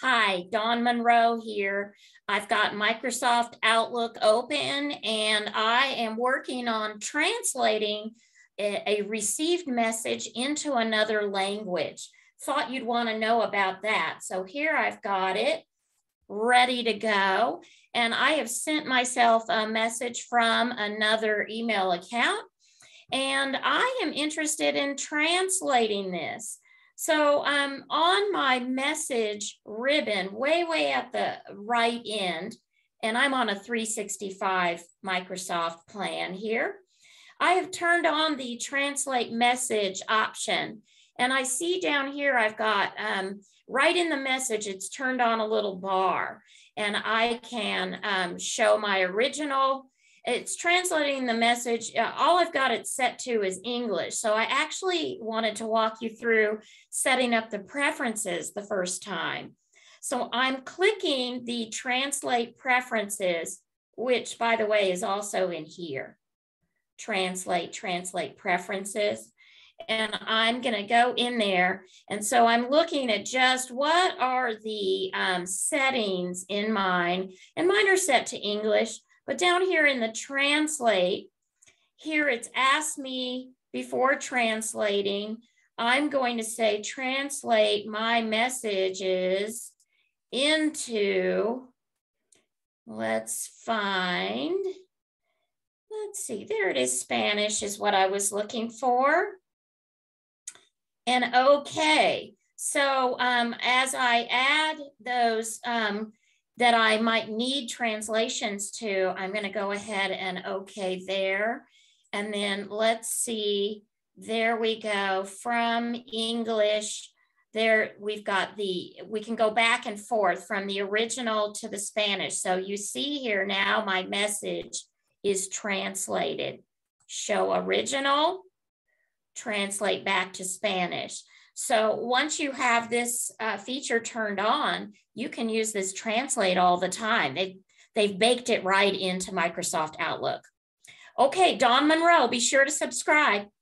Hi, Dawn Monroe here. I've got Microsoft Outlook open and I am working on translating a received message into another language. Thought you'd want to know about that. So here I've got it ready to go. And I have sent myself a message from another email account. And I am interested in translating this. So on my message ribbon, way at the right end, and I'm on a 365 Microsoft plan here, I have turned on the translate message option. And I see down here, I've got right in the message, it's turned on a little bar and I can show my original. It's translating the message. All I've got it set to is English. So I actually wanted to walk you through setting up the preferences the first time. So I'm clicking the translate preferences, which by the way is also in here. Translate preferences. And I'm going to go in there. And so I'm looking at just what are the settings in mine. And mine are set to English. But down here in the translate, here it's asked me before translating, I'm going to say translate my messages into, let's see, there it is, Spanish is what I was looking for. And okay, so as I add those that I might need translations to, I'm going to go ahead and okay there. And then let's see, there we go, from English, there we've got we can go back and forth from the original to the Spanish. So you see here now my message is translated. Show original, translate back to Spanish. So once you have this feature turned on, you can use this translate all the time. They've baked it right into Microsoft Outlook. Okay, Dawn Monroe, be sure to subscribe.